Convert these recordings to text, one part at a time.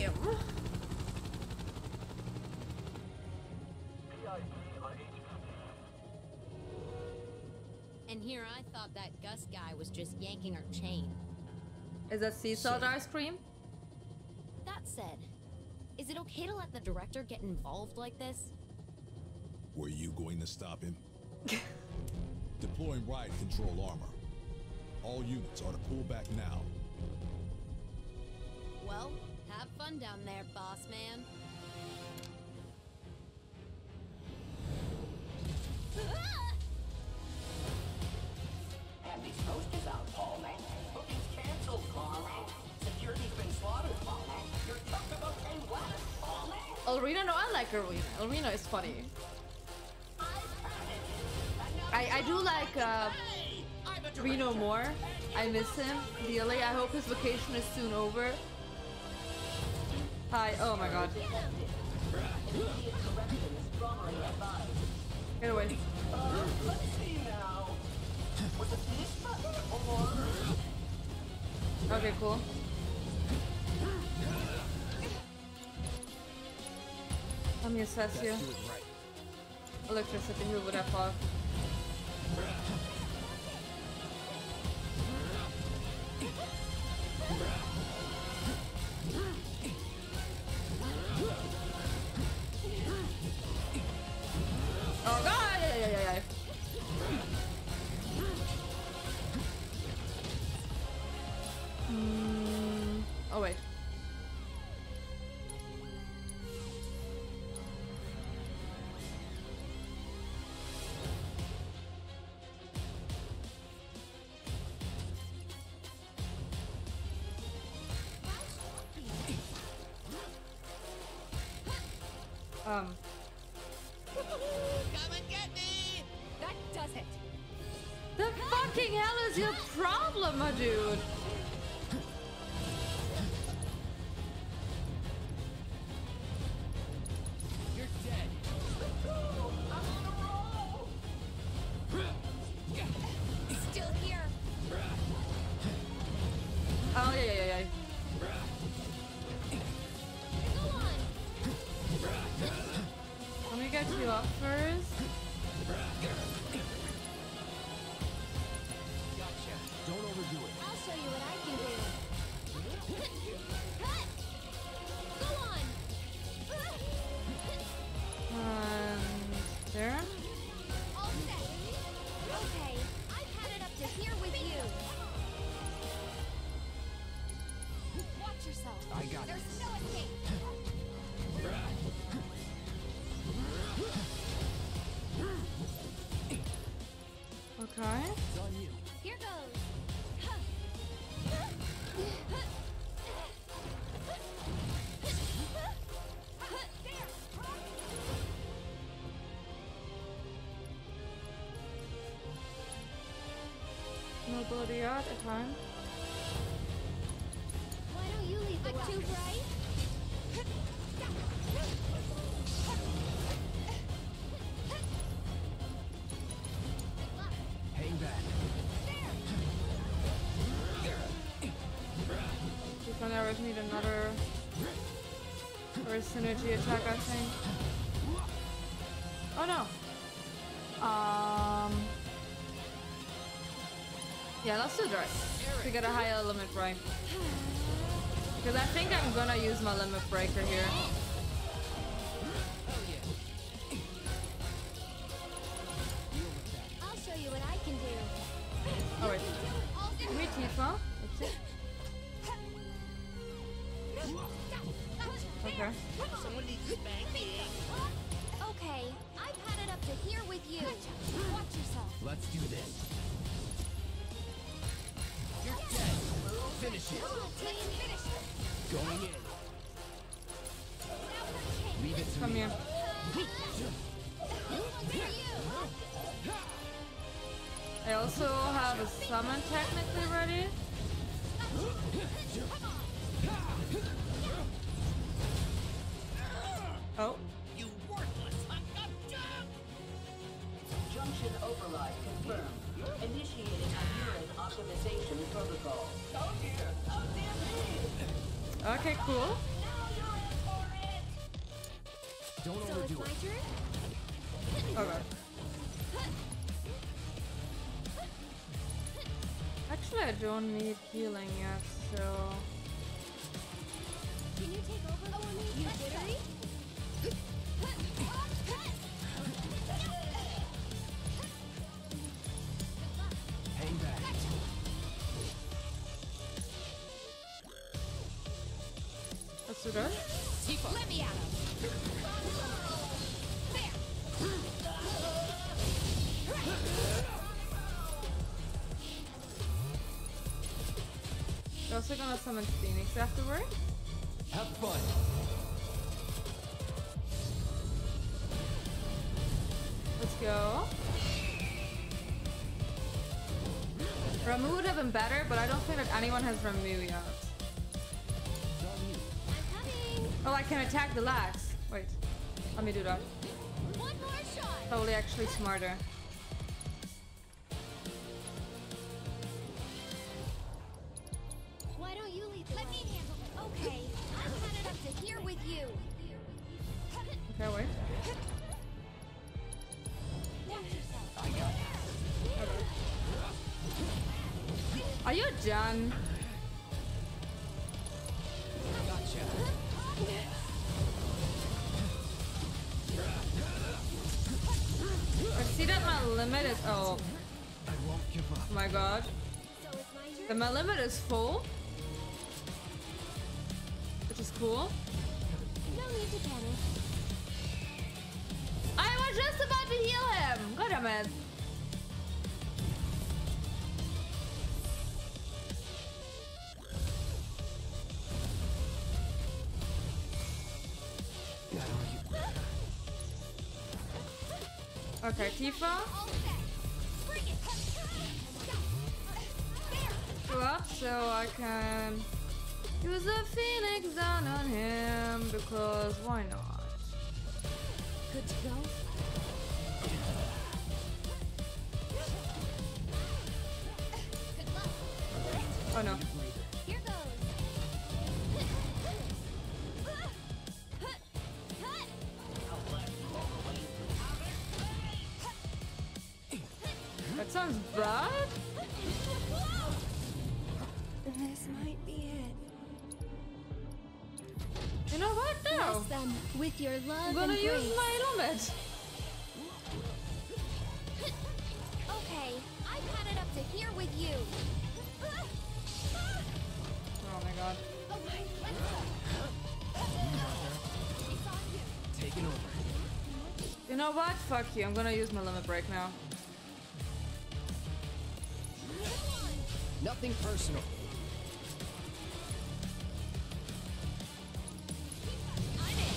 game. And here I thought that Gus guy was just yanking our chain. Is that sea salt ice cream? That said, is it okay to let the director get involved like this? Were you going to stop him? Deploying riot control armor. All units are to pull back now. Well, have fun down there, boss man. Have these posters out, Paul, man. Booking's canceled, Paul, man. Security's been slaughtered, Paul, man. You're talking about 10 weapons, Paul, man. Alrina, no, I like Alrina. Alrina is funny. I do like Reno more. I miss him dearly. I hope his vacation is soon over. Hi. Oh my god. Get away. Let's see now. Was it this button or... Okay, cool. Let me assess you. Electricity, who would have thought? Oh god! Yeah. Oh wait. Come and get me! That does it. The fucking hell is your problem, my dude? You're dead. Still here. Oh yeah. Go on. Let me get you up first. Don't overdo it. I'll show you what I can do. Cut. Go on. There. All set. Okay, I've had it up to here with you. Watch yourself. I got There's this. no escape. Okay. It's on you. Here goes. Mobility out at time. Why don't you leave the too bright? Hang back. We're gonna need another or a synergy attack, I think. Oh no. Yeah, let's do Drake to get a higher limit break. Because I think I'm gonna use my limit breaker here. I'll show you what I can do. Oh wait. Give me Tifa. That's it. Okay. Someone needs spanking. Okay, I've had it up to here with you. Watch yourself. Let's do this. You're dead. Finish it. Going in. Leave it to Come me. here. I also have a summon technically ready. Oh. You worthless hunk of junk! Junction override confirmed. Initiating a urine optimization protocol. Oh dear me! Okay, cool. Now you're Don't So overdo it's my it. turn? Okay. Actually, I don't need healing yet, so... Can you take over for me? You jittery? Hang back. Let's do that. Tifa. Let me at him. We're also gonna summon Phoenix afterward. Have fun. Let's go. Ramu would have been better, but I don't think that anyone has Ramu yet. I'm coming. Oh, I can attack the lags. Wait, let me do that. One more shot. Probably actually smarter. Why don't you lead the Let me handle it. Okay, I'm headed up to here with you. Okay, wait. Watch yourself. Okay. Are you done? Gotcha. I see that my limit is... Oh I won't give up. my god. So it's my turn. And my limit is full. Which is cool. No need to panic. I was just about to heal him! God damn it. Okay, Tifa. All set. Bring it. Go up so I can use a Phoenix down on him because why not? Good to go. Good luck. Oh no. Here goes. That sounds bad. This might be it. You know what? No. Bless them with your love I'm gonna and use grace. my limit. Okay, I've had it up to here with you. Oh my god. Okay, let's go. It's on you. Taking over. You know what? Fuck you. I'm gonna use my limit break now. Nothing personal. I'm in.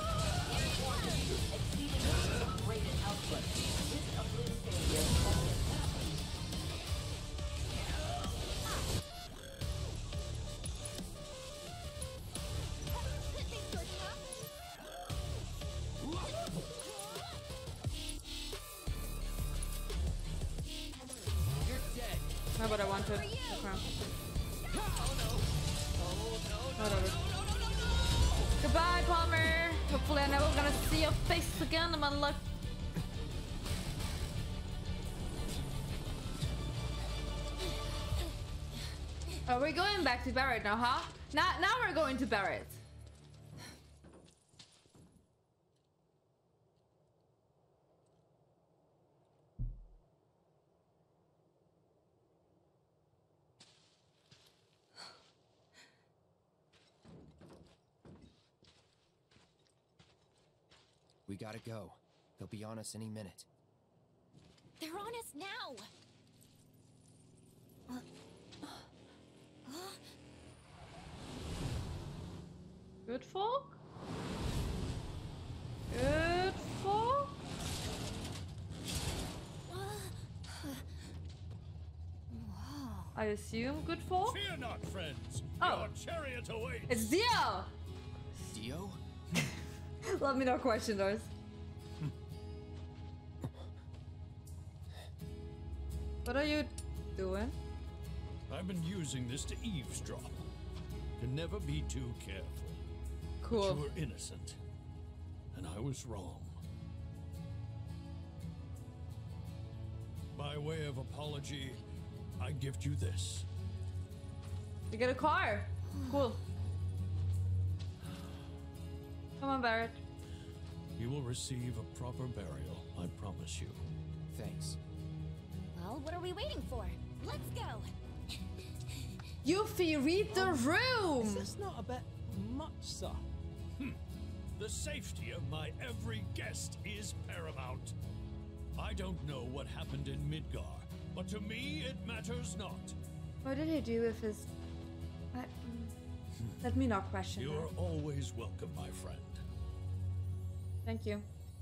Rated output. This uplink failure only happens. Things are tough. You're dead. Not what I wanted. Okay. Whatever. Goodbye, Palmer. Hopefully I'm never gonna see your face again in my life. Oh, we're going back to Barret now, huh? Now we're going to Barret. We gotta go. They'll be on us any minute. They're on us now. Good folk? Good folk? I assume good folk? Fear not, friends. Oh. Your chariot awaits. It's Dio! Dio? Let me not question those. What are you doing? I've been using this to eavesdrop. Can never be too careful. Cool. But you were innocent. and I was wrong. By way of apology, I gift you this. You get a car. Cool. Come on, Barrett. You will receive a proper burial, I promise you. Thanks. Well, what are we waiting for? Let's go. Yuffie, read the room. Is this not a bit much, sir? The safety of my every guest is paramount. I don't know what happened in Midgar, but to me it matters not. What did he do with his... Let me not question You're that. always welcome, my friend. Thank you.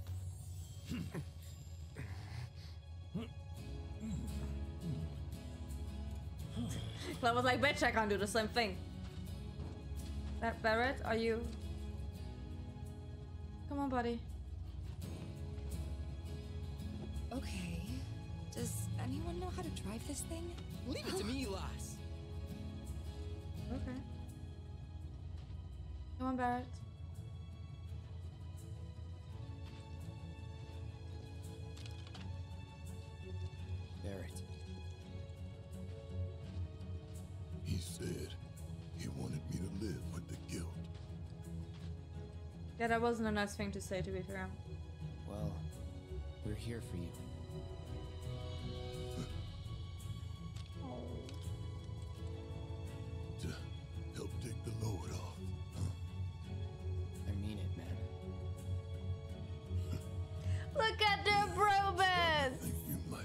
I was like, bitch, I can't do the same thing. Barrett, are you... Come on, buddy. Okay. Does anyone know how to drive this thing? Leave it to me, lass. Okay. Come on, Barrett. Barrett. He said he wanted me to live with the guilt. Yeah, that wasn't a nice thing to say, to be fair. Well, we're here for you. To help take the load off. I mean it, man. Look at their bromance! Think you might.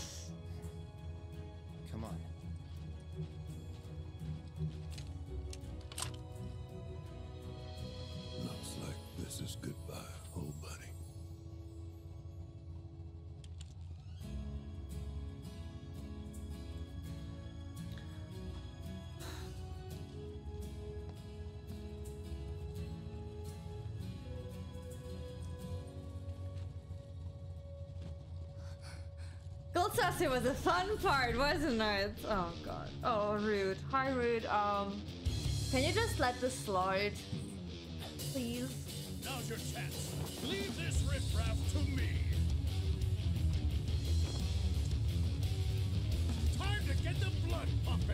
Come on. Looks like this is goodbye, old buddy. Gold Sassy was a fun part, wasn't it? Oh god. Oh, Rude. Hi, Rude. Can you just let this slide? Please? Now's your chance. Leave this riffraff to me. Time to get the blood pumping.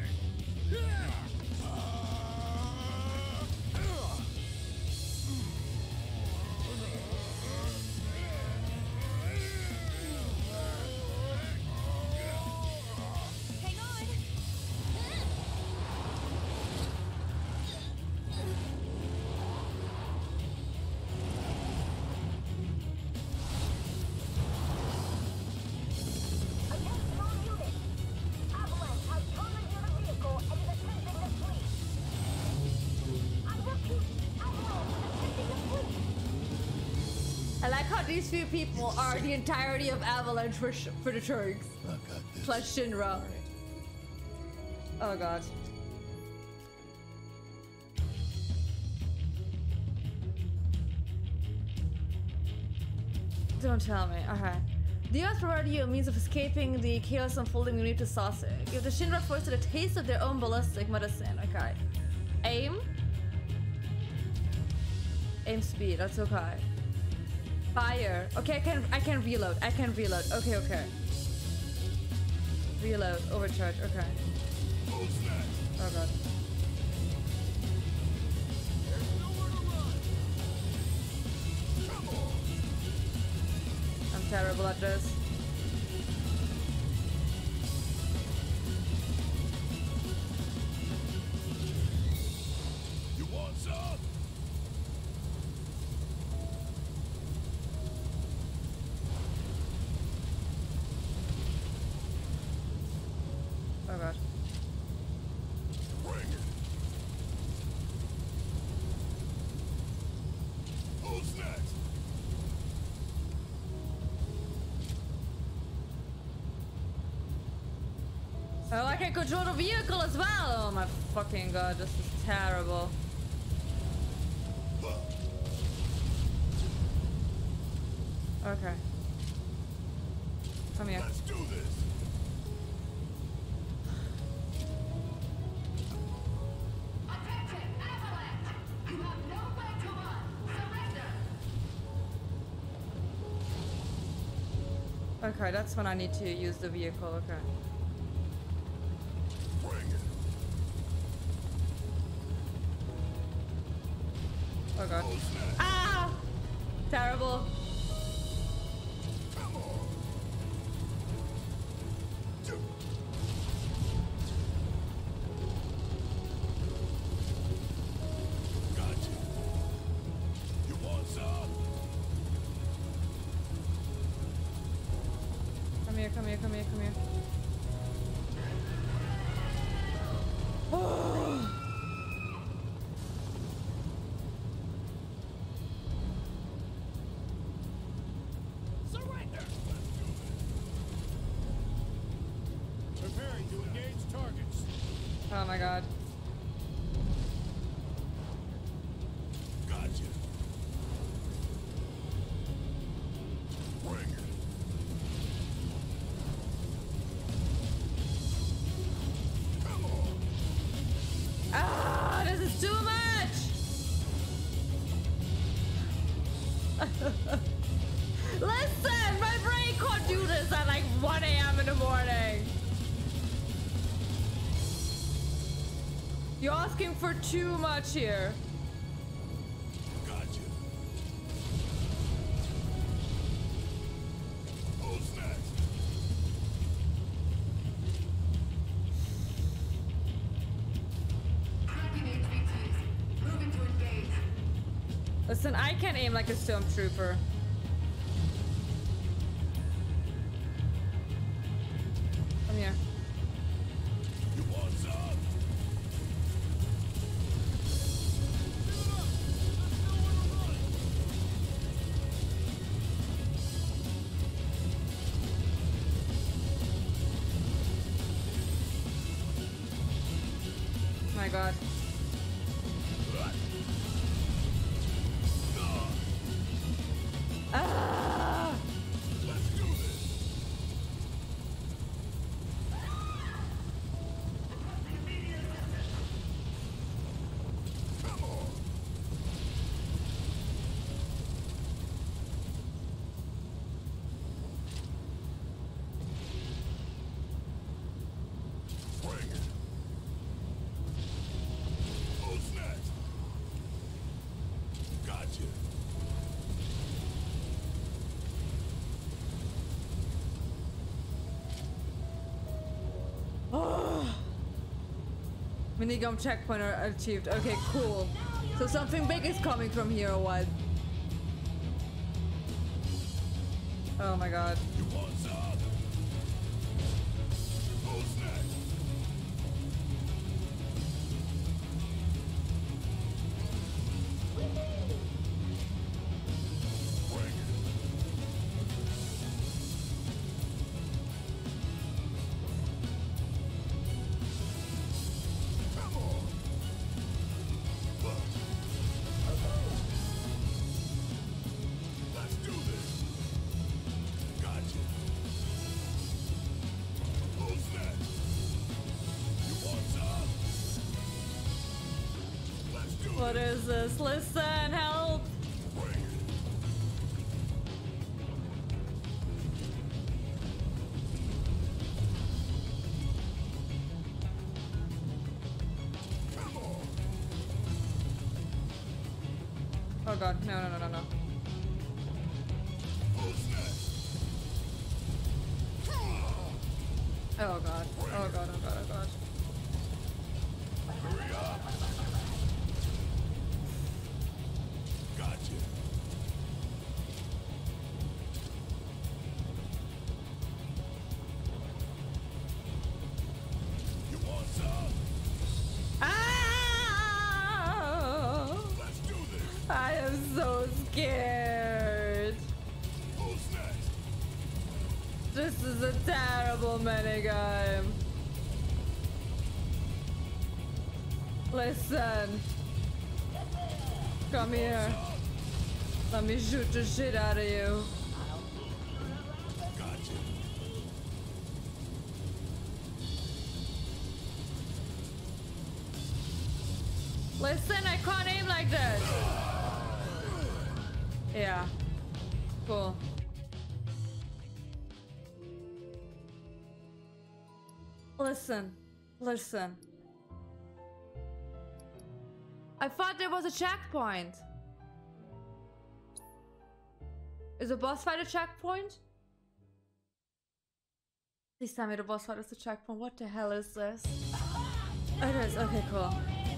Hang on. Attention all units. Avalanche has turned into the vehicle and is attempting to flee. I repeat, Avalanche is attempting to flee. I like how these few people are the entirety of Avalanche for the Turks. I got this. Plus Shinra. All right. Oh god. Don't tell me. Okay. The US provided you a means of escaping the chaos unfolding beneath the saucer. Give the Shinra forces a taste of their own ballistic medicine. Okay. Aim. Aim speed. That's okay. Fire. Okay, I can reload. I can reload. Okay, okay. Reload. Overcharge. Okay. Oh god. I'm terrible at this. You want some? Oh god. Bring it. Who's next? Oh, I can control the vehicle as well! Oh my fucking god, this is terrible. Okay. Come here. Let's do this. Attention, Avalanche! You have no way to run. Surrender. Okay, that's when I need to use the vehicle. Okay. Bring it. Oh god. Oh, snap. Ah! Terrible. Come on. Got you. You want some? Come here, come here, come here, come here. Oh. Surrender! Preparing to engage targets. Oh my god. Got you. Bring it. Come on. Ah, this is too much! Listen, my brain can't do this at like 1 a.m. in the morning. You're asking for too much here. Got you. Who's next? Listen, I can't aim like a stormtrooper. Come here. You want some? My god. Ah! Let's do this. Come on. Bring it. Who's next? Got you. Oh. Minigum checkpoint achieved. Okay, cool. So something big is coming from here or what? Oh my god. You want some? Who's next? Bring it. Come on. Let's do this. Gotcha. Who's next? You want some? Let's do What this. is this? Listen, help! Bring it. Come on. Oh god, no, no, no, no, no. Who's next? Oh god, oh god, oh god, oh god. Hurry up. Gotcha. You want some? Ah! Let's do this. I am so scared. Who's next? This is a terrible minigame. Listen. Come here. Let me shoot the shit out of you. Gotcha. Listen, I can't aim like this. Yeah. Cool. Listen. Listen. I thought there was a checkpoint. Is a boss fight a checkpoint? Please tell me the boss fight is a checkpoint. What the hell is this? It is. Okay, cool.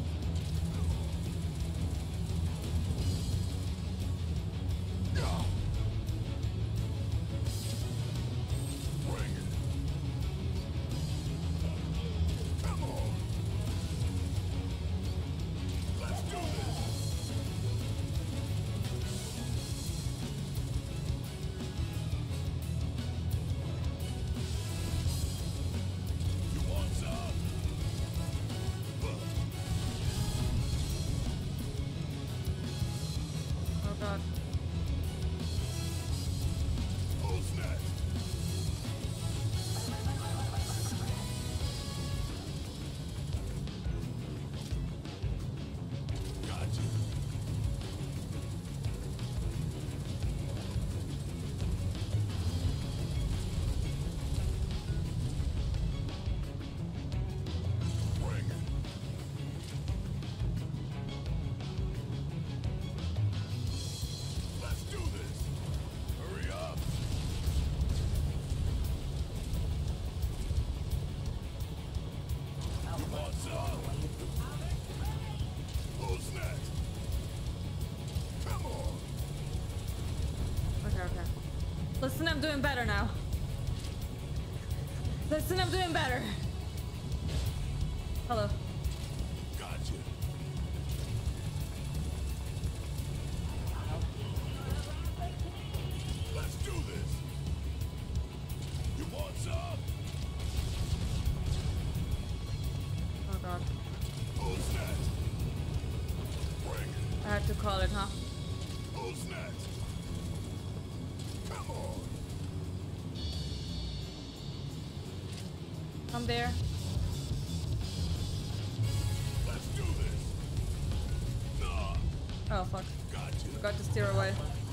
Listen, I'm doing better now. Listen, I'm doing better. Hello. Gotcha. Let's do this. You want some? Oh god. Who's next? Bring it. I have to call it, huh? Who's next? Come on. I'm there. Let's do this. Nah. Oh fuck. Gotcha. Forgot to steer away.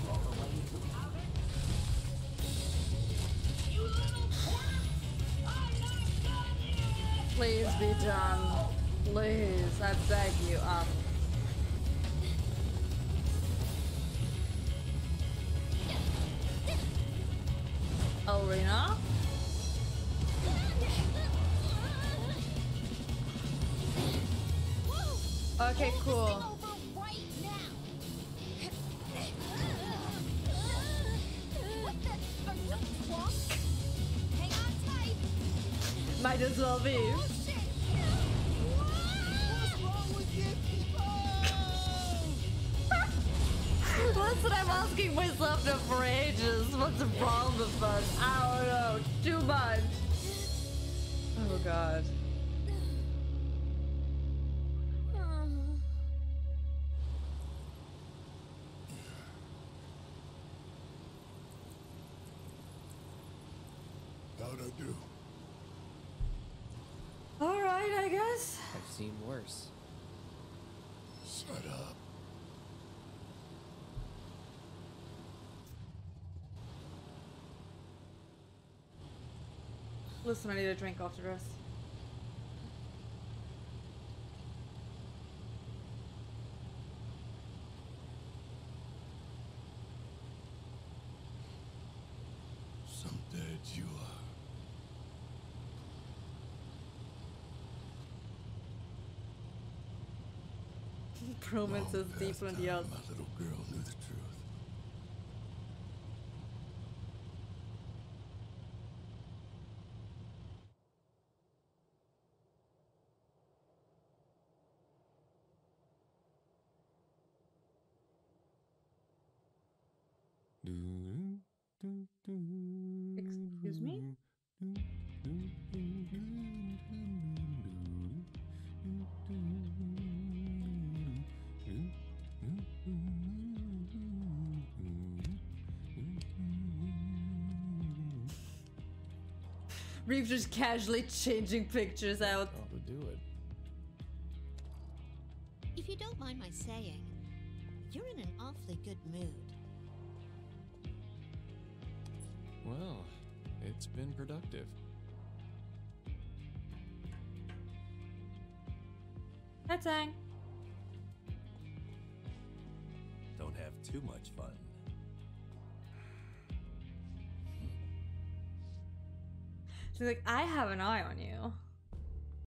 Please be done. Please, I beg you. Arena? Okay, cool. Might as well be. That's what I'm asking myself now for ages. What's the problem with us? I don't know. Too much. Oh god. How'd I do? Alright, I guess. I've seen worse. Shut up. Listen, I need a drink after this. Some dead you are. Bromance is Long deep past in the time earth. my little girl knew the truth. Excuse me? Reeves just casually changing pictures out. I'll do it. If you don't mind my saying, you're in an awfully good mood. Well, it's been productive. Hi, Tang. Don't have too much fun. She's like, I have an eye on you.